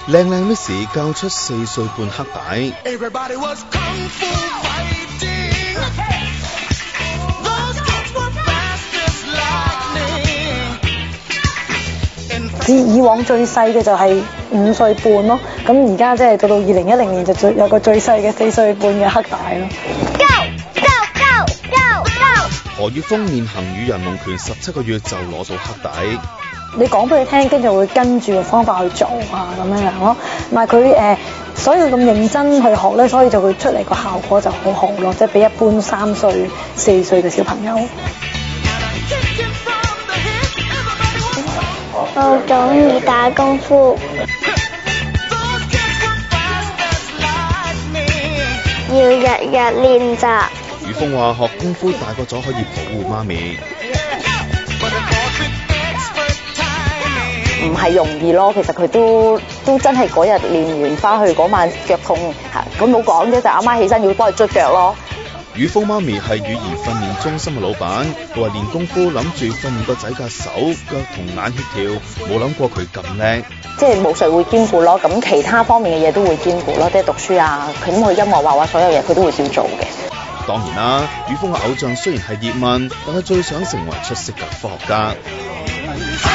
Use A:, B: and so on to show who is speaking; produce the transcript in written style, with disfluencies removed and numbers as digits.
A: 靚靚 Miss 教出4歲半黑帶。
B: 以往最細嘅就係5歲半咯，咁而家即係到2010年就有個最細嘅4歲半嘅黑帶咯。
A: 何月峰練行與人龍拳17個月就攞到黑帶。
B: 你講俾佢聽，跟住會跟住個方法去做啊咁樣樣咯。同埋佢所以咁認真去學咧，所以就會出嚟個效果就好好咯，即係比一般3歲、4歲嘅小朋友。
C: 我中意打功夫，要日日練習。
A: 雨峰話學功夫大個咗可以保護媽咪。
D: 唔係容易咯，其實佢都真係嗰日練完翻去嗰晚腳痛嚇，咁冇講啫，就阿媽起身要幫佢捽腳咯。
A: 雨峰媽咪係語言訓練中心嘅老闆，佢話練功夫諗住訓練個仔嘅手腳同眼協調，冇諗過佢咁叻。
D: 即係武術會兼顧咯，咁其他方面嘅嘢都會兼顧咯，即係讀書啊，佢音樂畫畫所有嘢佢都會照做嘅。
A: 當然啦，雨峰嘅偶像雖然係葉問，但係最想成為出色嘅科學家。